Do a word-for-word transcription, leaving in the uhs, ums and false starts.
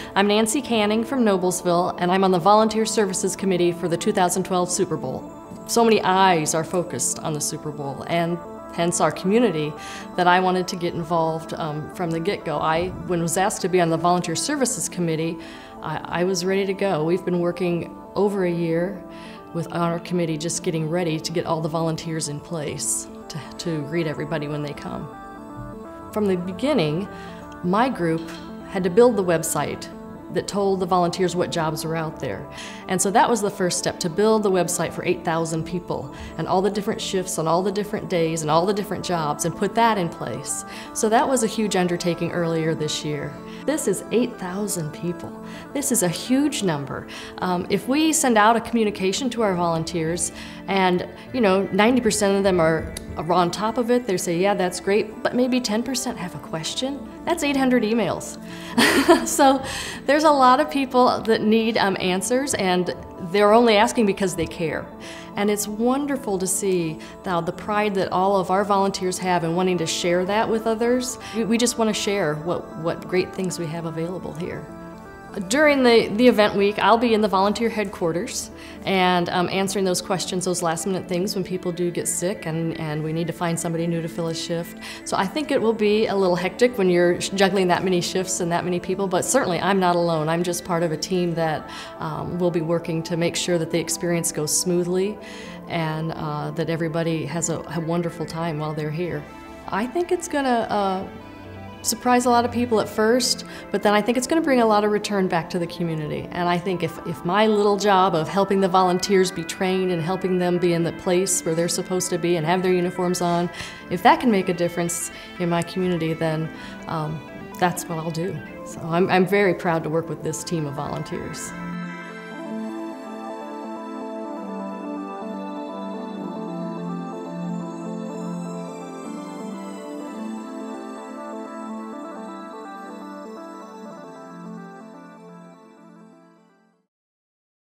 I'm Nancy Canning from Noblesville, and I'm on the Volunteer Services Committee for the two thousand twelve Super Bowl. So many eyes are focused on the Super Bowl, and hence our community, that I wanted to get involved um, from the get-go. I, when was asked to be on the Volunteer Services Committee, I, I was ready to go. We've been working over a year with our committee just getting ready to get all the volunteers in place to, to greet everybody when they come. From the beginning, my group had to build the website that told the volunteers what jobs were out there. And so that was the first step, to build the website for eight thousand people and all the different shifts on all the different days and all the different jobs, and put that in place. So that was a huge undertaking earlier this year. This is eight thousand people. This is a huge number. Um, if we send out a communication to our volunteers and, you know, ninety percent of them are, are on top of it, they say, yeah, that's great, but maybe ten percent have a question, that's eight hundred emails. So there's a lot of people that need um, answers, and they're only asking because they care. And it's wonderful to see now the pride that all of our volunteers have in wanting to share that with others. We just want to share what, what great things we have available here. During the, the event week, I'll be in the volunteer headquarters and um, answering those questions, those last minute things when people do get sick and, and we need to find somebody new to fill a shift. So I think it will be a little hectic when you're juggling that many shifts and that many people, but certainly I'm not alone. I'm just part of a team that um, will be working to make sure that the experience goes smoothly and uh, that everybody has a, a wonderful time while they're here. I think it's going to uh, surprise a lot of people at first, but then I think it's going to bring a lot of return back to the community. And I think if, if my little job of helping the volunteers be trained and helping them be in the place where they're supposed to be and have their uniforms on, if that can make a difference in my community, then um, that's what I'll do. So I'm, I'm very proud to work with this team of volunteers.